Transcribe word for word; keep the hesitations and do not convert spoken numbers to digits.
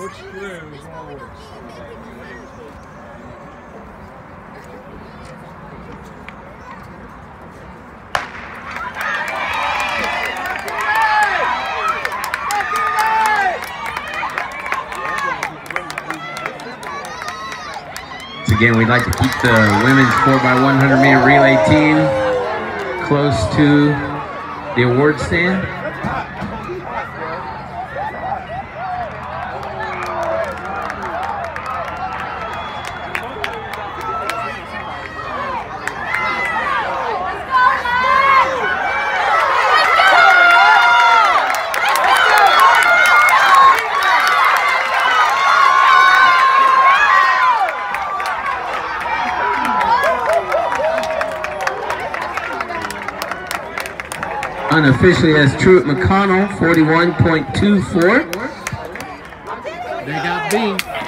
Coach Drew is on orders. Again, we'd like to keep the women's four by one hundred meter relay team close to the award stand. Unofficially as Truett McConnell, forty-one point two four. They got beat.